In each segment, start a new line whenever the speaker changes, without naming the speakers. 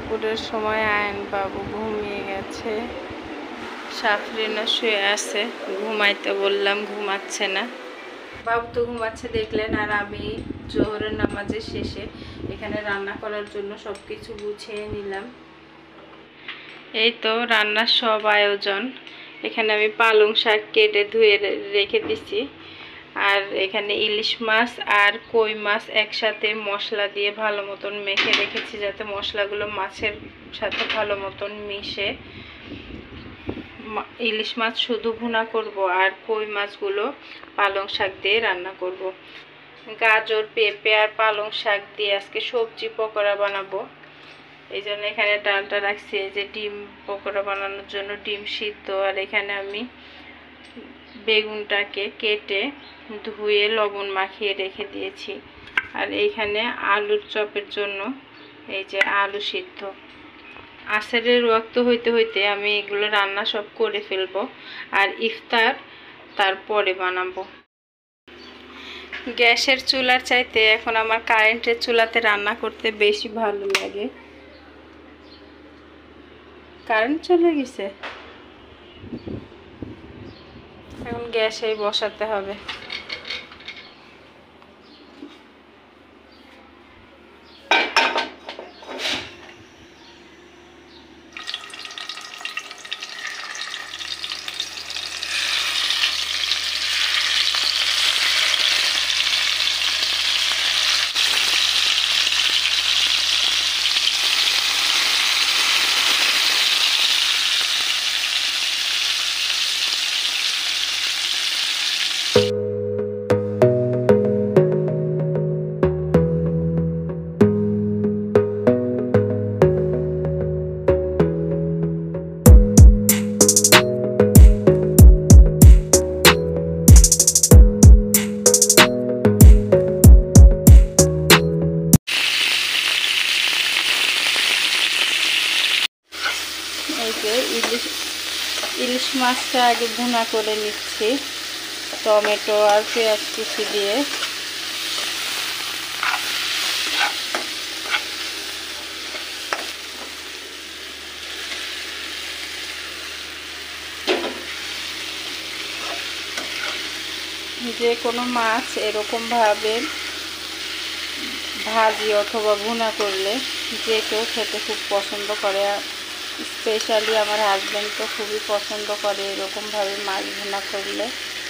দুপুরের সময় আয়ন বাবু ঘুমিয়ে গেছে, সাফরিনা শুয়ে আছে, ঘুমাইতে বললাম ঘুমাচ্ছে না। বাবু তো ঘুমাচ্ছে দেখলেন। আর আমি জোহরের নামাজের শেষে এখানে রান্না করার জন্য সব কিছু গুছিয়ে নিলাম। এই তো রান্নার সব আয়োজন। এখানে আমি পালং শাক কেটে ধুয়ে রেখে দিছি, আর এখানে ইলিশ মাছ আর কই মাছ একসাথে মশলা দিয়ে ভালো মতন মেখে রেখেছি, যাতে মশলাগুলো মাছের সাথে ভালো মতন মিশে। ইলিশ মাছ শুধু ভুনা করব, আর কই মাছগুলো পালং শাক দিয়ে রান্না করব। গাজর, পেঁপে আর পালং শাক দিয়ে আজকে সবজি পকোড়া বানাবো। এই জন্য এখানে ডালটা রাখছি, এই যে ডিম পকোড়া বানানোর জন্য ডিম সিদ্ধ। আর এখানে আমি বেগুনটাকে কেটে ধুয়ে লবণ মাখিয়ে রেখে দিয়েছি। আর এইখানে আলুর চপের জন্য এই যে আলু সিদ্ধ। আসরের ওয়াক্ত হইতে হইতে আমি এগুলো রান্না সব করে ফেলবো, আর ইফতার তারপরে বানাবো। গ্যাসের চুলার চাইতে এখন আমার কারেন্টের চুলাতে রান্না করতে বেশি ভালো লাগে। কারেন্ট চলে গেছে, এখন গ্যাসেই বসাতে হবে। ইলিশ মাছটা আগে ভুনা করে নিচ্ছি টমেটো আর পেঁয়াজ কুচি দিয়ে। যে কোনো মাছ এরকমভাবে ভাজি অথবা ভুনা করলে যে কেউ খেতে খুব পছন্দ করে। স্পেশালি আমার হাজব্যান্ড তো খুবই পছন্দ করে এরকমভাবে মাছ ভুনা করলে।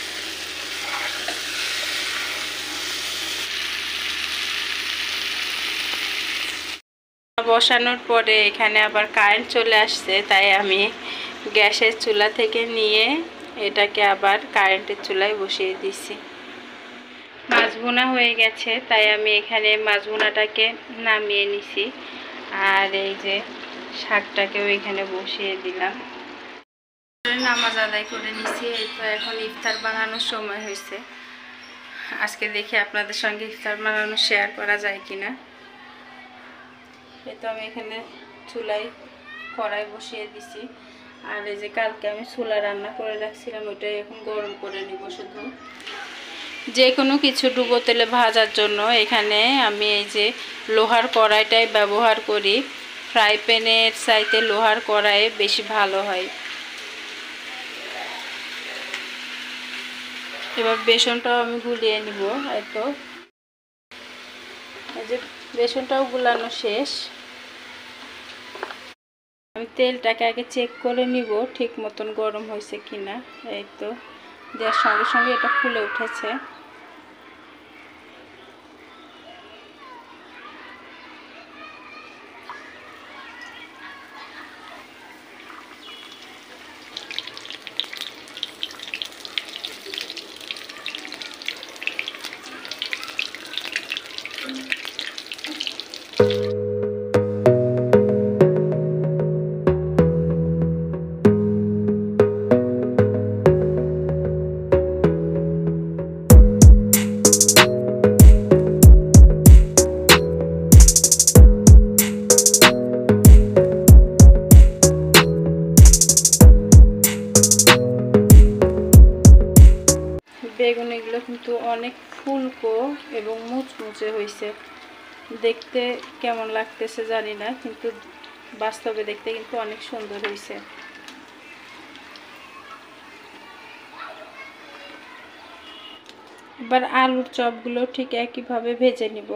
বসানোর পরে এখানে আবার কারেন্ট চলে আসছে, তাই আমি গ্যাসের চুলা থেকে নিয়ে এটাকে আবার কারেন্টের চুলায় বসিয়ে দিছি। মাছ ভুনা হয়ে গেছে, তাই আমি এখানে মাছ ভুনাটাকে নামিয়ে নিছি। আর এই যে শাকটাকেও এখানে বসিয়ে দিলাম। নামাজ আদায় করে নিছি। এই তো এখন ইফতার বানানোর সময় হয়েছে। আজকে দেখি আপনাদের সঙ্গে ইফতার বানানো শেয়ার করা যায় কিনা। এই তো আমি এখানে চুলায় কড়াই বসিয়ে দিছি। আর এই যে কালকে আমি চুলা রান্না করে রাখছিলাম, ওইটাই এখন গরম করে নিব। শুধু যে কোনো কিছু ডুবো তেলে ভাজার জন্য এখানে আমি এই যে লোহার কড়াইটাই ব্যবহার করি। ফ্রাই প্যানের চাইতে লোহার কড়াইয়ে বেশি ভালো হয়। এবার বেসনটাও আমি গুলিয়ে নিব। এই তো এই যে বেসনটাও গুলানো শেষ। আমি তেলটাকে আগে চেক করে নিব ঠিক মতন গরম হয়েছে কিনা। এই তো দেওয়ার সঙ্গে সঙ্গে এটা ফুলে উঠেছে। বেগুন এগুলো কিন্তু অনেক ফুলকো এবং মুচমুচে হয়েছে। দেখতে কেমন লাগতেছে জানি না, কিন্তু বাস্তবে দেখতে কিন্তু অনেক সুন্দর হয়েছে। এবার আলুর চপগুলো ঠিক একইভাবে ভেজে নিব।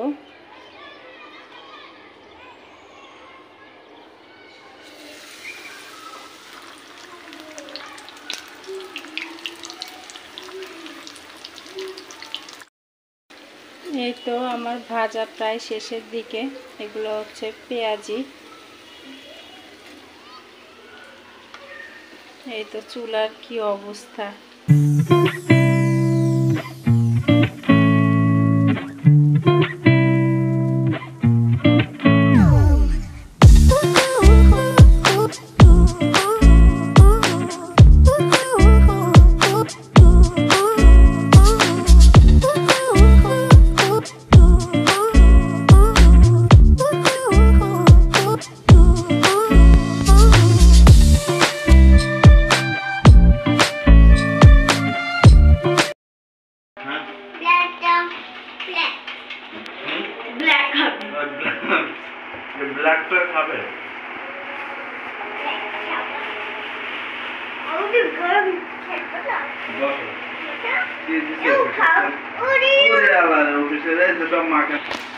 এই তো আমার ভাজা প্রায় শেষের দিকে। এগুলো হচ্ছে পেঁয়াজি। এই তো চুলার কি অবস্থা।
Udah lah, udah selesai, sudah makan.